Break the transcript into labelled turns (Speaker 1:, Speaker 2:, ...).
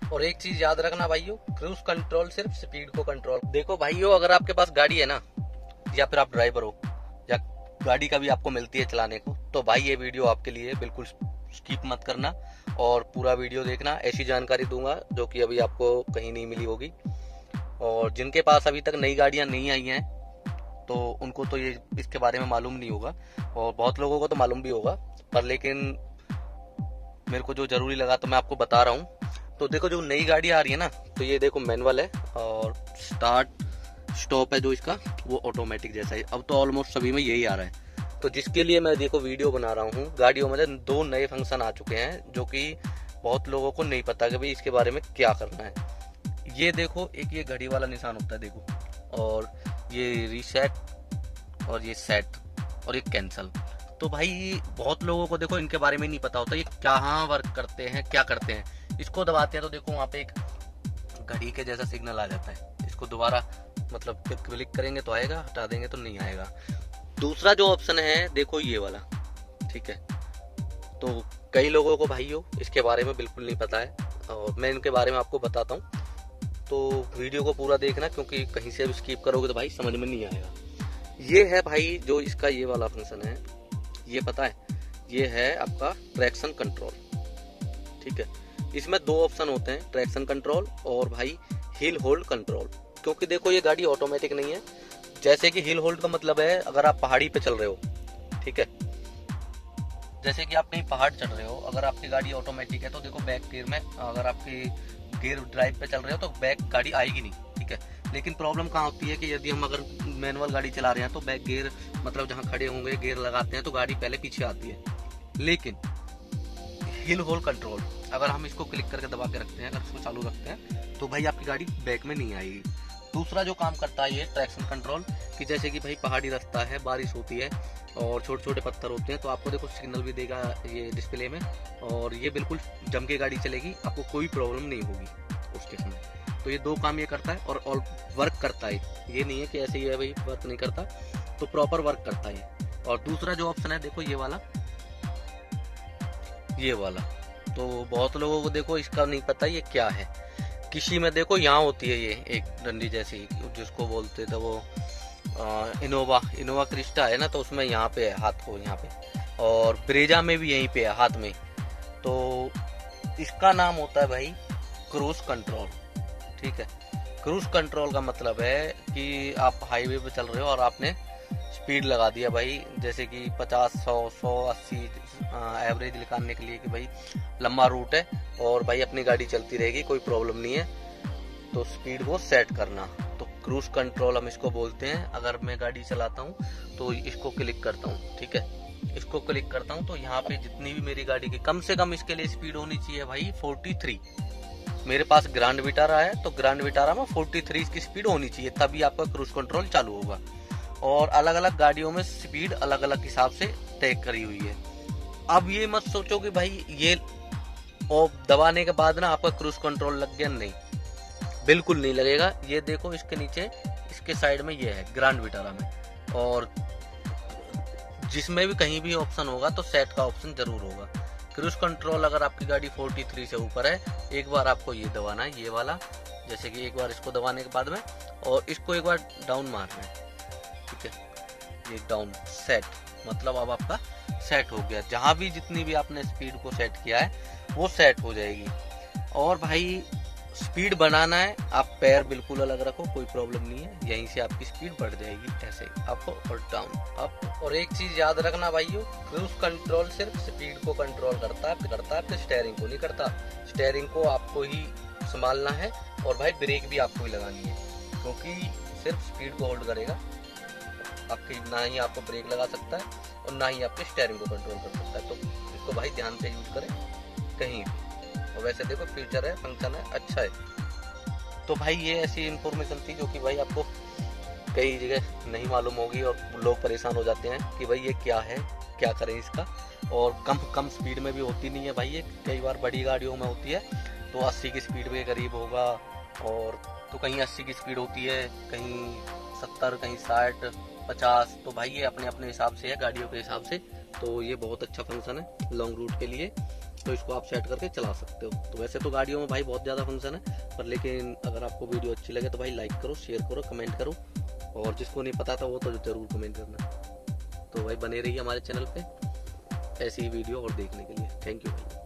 Speaker 1: और एक चीज याद रखना भाइयों, क्रूज कंट्रोल सिर्फ स्पीड को कंट्रोल। देखो भाइयों, अगर आपके पास गाड़ी है ना, या फिर आप ड्राइवर हो, या गाड़ी कभी आपको मिलती है चलाने को, तो भाई ये वीडियो आपके लिए बिल्कुल स्किप मत करना और पूरा वीडियो देखना। ऐसी जानकारी दूंगा जो कि अभी आपको कहीं नहीं मिली होगी। और जिनके पास अभी तक नई गाड़ियां नहीं आई हैं तो उनको तो ये इसके बारे में मालूम नहीं होगा, और बहुत लोगों को तो मालूम भी होगा, पर लेकिन मेरे को जो जरूरी लगा तो मैं आपको बता रहा हूँ। तो देखो, जो नई गाड़ी आ रही है ना, तो ये देखो मैनुअल है और स्टार्ट स्टॉप है जो इसका, वो ऑटोमेटिक जैसा है। अब तो ऑलमोस्ट सभी में यही आ रहा है। तो जिसके लिए मैं देखो वीडियो बना रहा हूँ, गाड़ियों में 2 नए फंक्शन आ चुके हैं जो कि बहुत लोगों को नहीं पता कि भाई इसके बारे में क्या करना है। ये देखो, एक ये घड़ी वाला निशान होता है देखो, और ये रीसेट और ये सेट और ये कैंसल। तो भाई बहुत लोगों को देखो इनके बारे में नहीं पता होता, ये कहाँ वर्क करते हैं, क्या करते हैं। इसको दबाते हैं तो देखो वहाँ पे एक घड़ी के जैसा सिग्नल आ जाता है। इसको दोबारा मतलब क्लिक करेंगे तो आएगा, हटा देंगे तो नहीं आएगा। दूसरा जो ऑप्शन है देखो ये वाला, ठीक है। तो कई लोगों को भाइयों इसके बारे में बिल्कुल नहीं पता है, और मैं इनके बारे में आपको बताता हूँ। तो वीडियो को पूरा देखना, क्योंकि कहीं से भी स्किप करोगे तो भाई समझ में नहीं आएगा। ये है भाई जो इसका ये वाला फंक्शन है, ये पता है, ये है आपका ट्रैक्शन कंट्रोल, ठीक है। इसमें 2 ऑप्शन होते हैं, ट्रैक्शन कंट्रोल और भाई हिल होल्ड कंट्रोल। क्योंकि देखो ये गाड़ी ऑटोमेटिक नहीं है। जैसे कि हिल होल्ड का मतलब है, अगर आप पहाड़ी पे चल रहे हो, ठीक है, जैसे कि आप कहीं पहाड़ चढ़ रहे हो, अगर आपकी गाड़ी ऑटोमेटिक है तो देखो बैक गियर में, अगर आपकी गियर ड्राइव पे चल रहे हो तो बैक गाड़ी आएगी नहीं, ठीक है। लेकिन प्रॉब्लम कहाँ होती है कि यदि हम अगर मैनुअल गाड़ी चला रहे हैं तो बैक गियर मतलब जहाँ खड़े होंगे गियर लगाते हैं तो गाड़ी पहले पीछे आती है। लेकिन हिल होल्ड कंट्रोल अगर हम इसको क्लिक करके दबा के रखते हैं, अगर इसको चालू रखते हैं तो भाई आपकी गाड़ी बैक में नहीं आएगी। दूसरा जो काम करता है ये ट्रैक्शन कंट्रोल, कि जैसे कि भाई पहाड़ी रास्ता है, बारिश होती है और छोटे छोटे पत्थर होते हैं, तो आपको देखो सिग्नल भी देगा ये डिस्प्ले में, और ये बिल्कुल जम के गाड़ी चलेगी, आपको कोई प्रॉब्लम नहीं होगी उस केस में। तो ये 2 काम ये करता है और वर्क करता है। ये नहीं है कि ऐसे ही है भाई वर्क नहीं करता, तो प्रॉपर वर्क करता है। और दूसरा जो ऑप्शन है देखो ये वाला, ये वाला तो बहुत लोगों को देखो इसका नहीं पता ये क्या है। किसी में देखो यहाँ होती है ये एक डंडी जैसी, जिसको बोलते थे वो इनोवा क्रिस्टा है ना, तो उसमें यहाँ पे है हाथ को, यहाँ पे, और ब्रेजा में भी यहीं पे है हाथ में। तो इसका नाम होता है भाई क्रूज कंट्रोल, ठीक है। क्रूज कंट्रोल का मतलब है कि आप हाईवे पे चल रहे हो और आपने स्पीड लगा दिया भाई, जैसे कि 50, 100, 80 एवरेज निकालने के लिए कि भाई लंबा रूट है और भाई अपनी गाड़ी चलती रहेगी, कोई प्रॉब्लम नहीं है, तो स्पीड को सेट करना। तो क्रूज कंट्रोल हम इसको बोलते हैं। अगर मैं गाड़ी चलाता हूँ तो इसको क्लिक करता हूँ, ठीक है, इसको क्लिक करता हूँ तो यहाँ पे जितनी भी मेरी गाड़ी की कम से कम इसके लिए स्पीड होनी चाहिए भाई 43। मेरे पास ग्रैंड विटारा है तो ग्रैंड विटारा में 43 की स्पीड होनी चाहिए, तभी आपका क्रूज कंट्रोल चालू होगा। और अलग अलग गाड़ियों में स्पीड अलग अलग हिसाब से तय करी हुई है। अब ये मत सोचो कि भाई ये दबाने के बाद ना आपका क्रूज कंट्रोल लग गया, नहीं, बिल्कुल नहीं लगेगा। ये देखो इसके नीचे, इसके साइड में ये है ग्रैंड विटारा में, और जिसमें भी कहीं भी ऑप्शन होगा तो सेट का ऑप्शन जरूर होगा। क्रूज कंट्रोल अगर आपकी गाड़ी 43 से ऊपर है, एक बार आपको ये दबाना है, ये वाला, जैसे कि एक बार इसको दबाने के बाद में, और इसको एक बार डाउन मारना है, ठीक है, ये डाउन सेट, मतलब अब आपका सेट हो गया। जहां भी जितनी भी आपने स्पीड को सेट किया है वो सेट हो जाएगी। और भाई स्पीड बनाना है, आप पैर बिल्कुल अलग रखो, कोई प्रॉब्लम नहीं है, यहीं से आपकी स्पीड बढ़ जाएगी, ऐसे अप और डाउन, अप। और एक चीज याद रखना भाइयों, क्रूज कंट्रोल सिर्फ स्पीड को कंट्रोल करता है, स्टेयरिंग को नहीं करता। स्टेयरिंग को आपको ही संभालना है, और भाई ब्रेक भी आपको ही लगानी है, क्योंकि सिर्फ स्पीड को होल्ड करेगा, आपकी ना ही आपको ब्रेक लगा सकता है और ना ही आपके स्टेयरिंग को कंट्रोल कर सकता है। तो इसको भाई ध्यान से यूज करें कहीं भी। और वैसे देखो फीचर है, फंक्शन है, अच्छा है। तो भाई ये ऐसी इंफॉर्मेशन थी जो कि भाई आपको कई जगह नहीं मालूम होगी, और लोग परेशान हो जाते हैं कि भाई ये क्या है, क्या करें इसका। और कम स्पीड में भी होती नहीं है भाई, ये कई बार बड़ी गाड़ियों में होती है तो 80 की स्पीड के करीब होगा, और तो कहीं 80 की स्पीड होती है, कहीं 70, कहीं 60, 50। तो भाई ये अपने अपने हिसाब से है, गाड़ियों के हिसाब से। तो ये बहुत अच्छा फंक्शन है लॉन्ग रूट के लिए। तो इसको आप सेट करके चला सकते हो। तो वैसे तो गाड़ियों में भाई बहुत ज़्यादा फंक्शन है, पर लेकिन अगर आपको वीडियो अच्छी लगे तो भाई लाइक करो, शेयर करो, कमेंट करो, और जिसको नहीं पता था वो तो ज़रूर कमेंट करना। तो भाई बने रहिए हमारे चैनल पे ऐसी ही वीडियो और देखने के लिए। थैंक यू भाई।